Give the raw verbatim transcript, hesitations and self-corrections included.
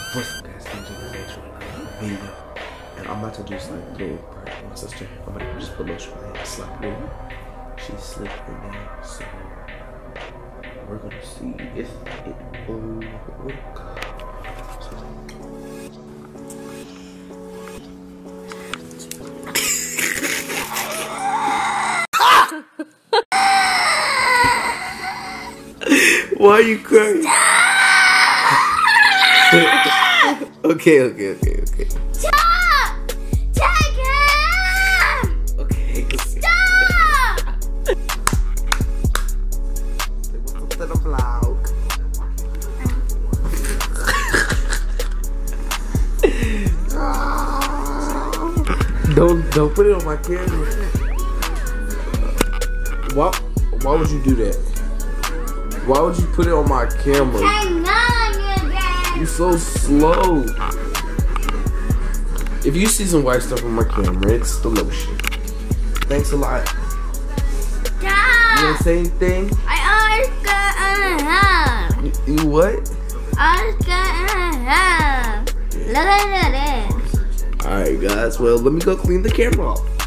What's up, guys? Things are going to video, and I'm about to do just like a little part with my sister. I'm about to just put lotion on my hand, slap it in. She's sleeping now, so we're gonna see if it will work. Why are you crying? Okay, okay, okay, okay. Stop! Take him! Okay. Stop! What's up to the vlog? Don't don't put it on my camera. Why why would you do that? Why would you put it on my camera? Hang on, you guys. You're so slow. If you see some white stuff on my camera, it's the lotion. Thanks a lot. Stop! You wanna say anything? I always got a hand. You, you what? I always got a hand. Look at this. Alright guys, well let me go clean the camera off.